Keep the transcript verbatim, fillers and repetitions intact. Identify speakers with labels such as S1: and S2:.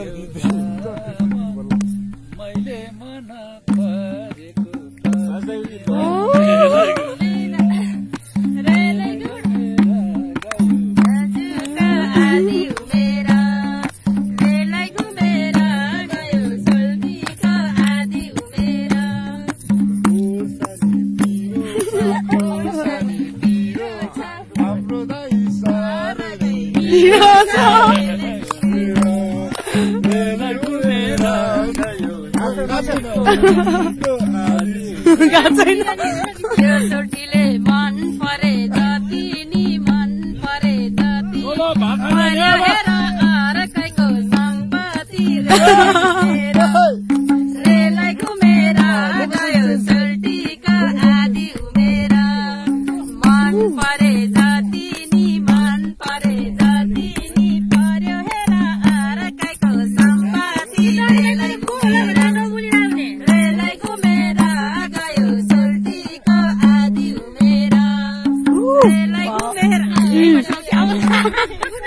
S1: मैले मन परेको
S2: सोटीले मन परे जति नि मन परे जति हेर अर्कैको सम्पत्ति रेलाई घुमेर गयो सोल्टीको आदि उमेर मन परे जति नि मन परे जति नि पर्यो हेर अर्कैको सम्पत्ति रेलाई घुमेर रेलाई घुमेर गयो सोल्टीको आदि उमेर रेलाई घुमेर